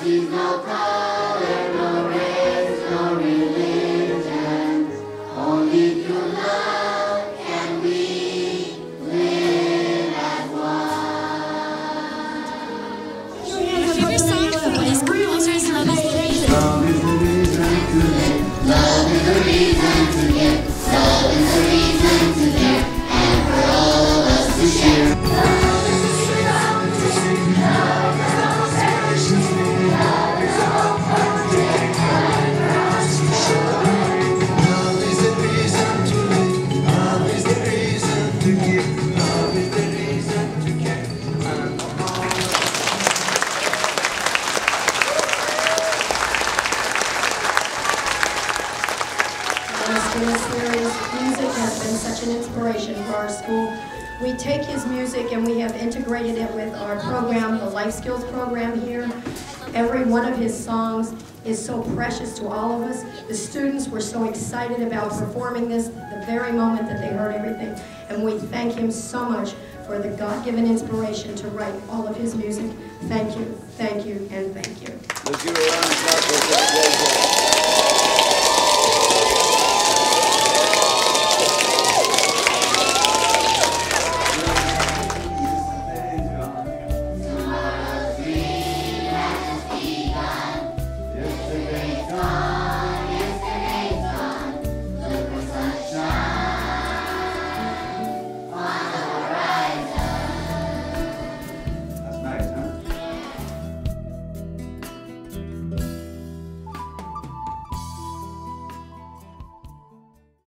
sees no color, no race, no religion. Only through love can we live as one. Your favorite song from high school concerts, Love is the Reason. Love is the reason to live. Love is the reason to give. Love is the reason to give. And for all of us to share. Love is the reason to sing. Love is all perishing. Love is all perfect. And for us to show. Love is the reason to live. Love is the reason to give. Love is the reason to care. And all. This series, music has been such an inspiration for our school. We take his music and we have integrated it with our program, the Life Skills program here. Every one of his songs is so precious to all of us. The students were so excited about performing this the very moment that they heard everything. And we thank him so much for the God-given inspiration to write all of his music. Thank you, and thank you. Let's give a round of applause.